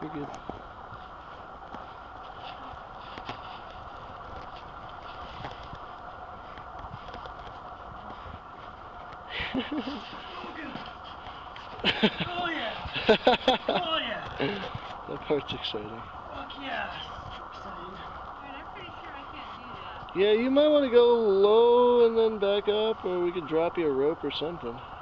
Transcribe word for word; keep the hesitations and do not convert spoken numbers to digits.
You're good. Oh yeah! Oh yeah! That part's exciting. Fuck yeah! Exciting. Alright, I'm pretty sure I can't do that. Yeah, you might want to go low and then back up, or we could drop you a rope or something.